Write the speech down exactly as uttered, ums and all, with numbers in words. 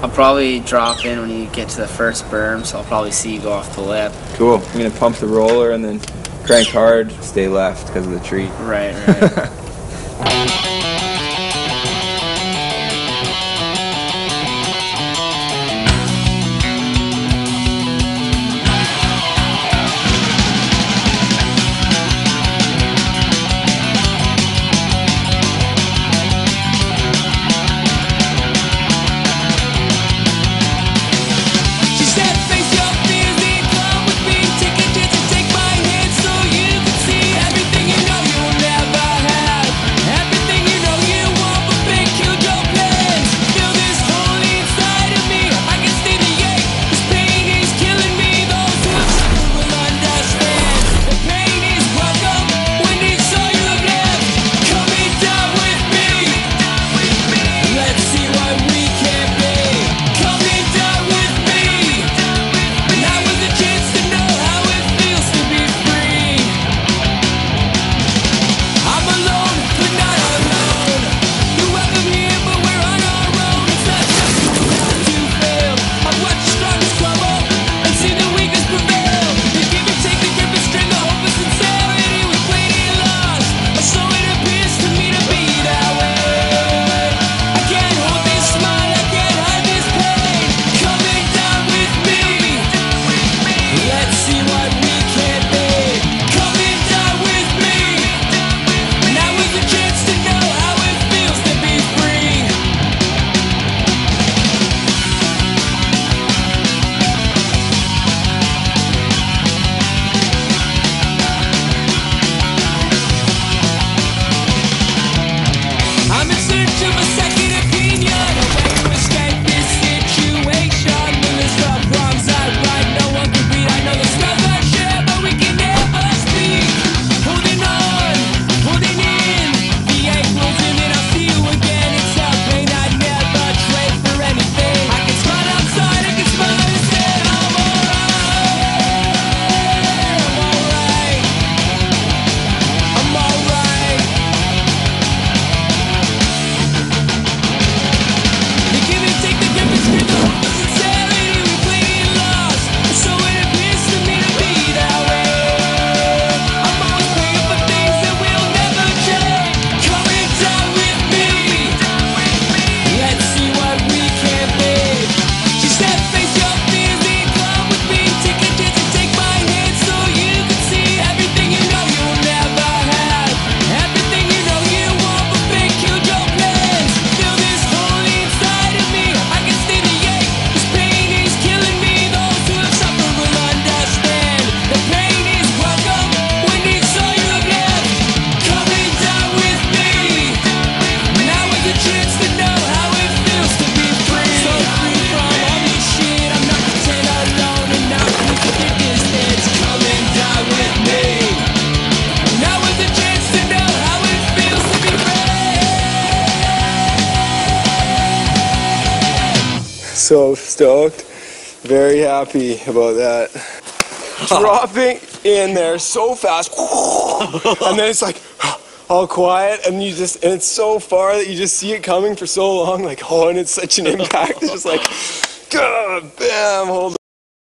I'll probably drop in when you get to the first berm, so I'll probably see you go off the lip. Cool. I'm going to pump the roller and then crank hard, stay left because of the tree. Right, right. So stoked, very happy about that. Dropping in there so fast, and then it's like all quiet, and you just, and it's so far that you just see it coming for so long, like, oh, and it's such an impact. It's just like, God, bam, hold